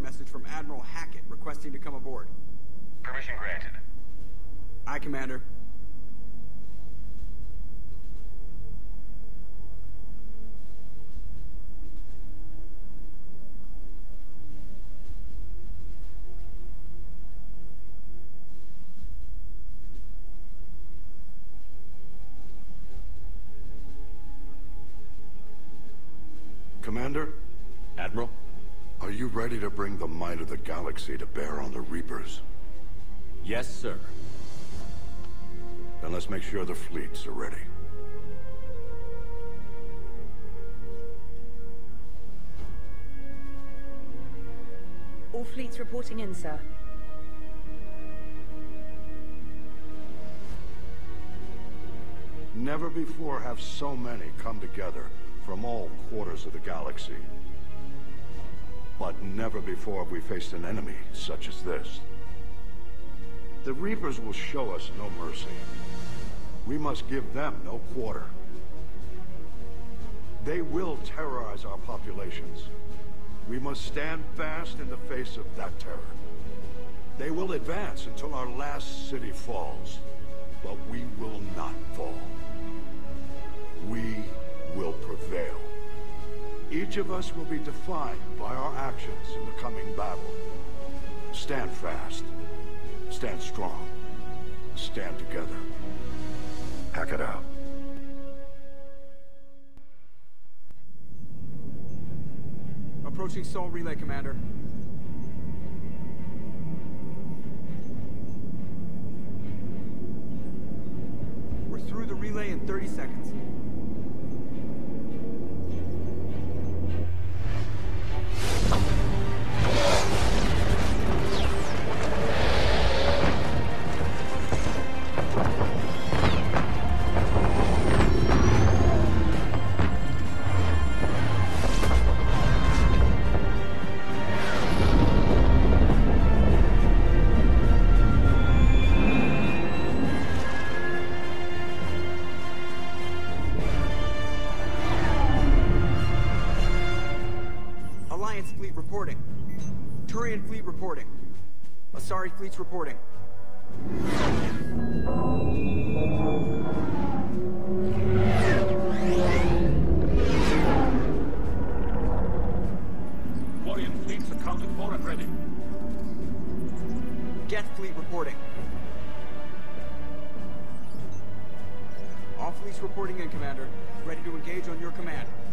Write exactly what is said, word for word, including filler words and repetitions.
message from Admiral Hackett requesting to come aboard. Permission granted. Aye, Commander. Commander? Admiral? Are you ready to bring the might of the galaxy to bear on the Reapers? Yes, sir. Then let's make sure the fleets are ready. All fleets reporting in, sir. Never before have so many come together from all quarters of the galaxy. But never before have we faced an enemy such as this. The Reapers will show us no mercy. We must give them no quarter. They will terrorize our populations. We must stand fast in the face of that terror. They will advance until our last city falls, but we will not fall. We will prevail. Each of us will be defined by our actions in the coming battle. Stand fast. Stand strong. Stand together. Hack it out. Approaching Sol Relay, Commander. We're through the relay in thirty seconds. Alliance fleet reporting. Turian fleet reporting. Asari fleets reporting. Quarian fleets accounted for and ready. Geth fleet reporting. All fleets reporting in, Commander. Ready to engage on your command.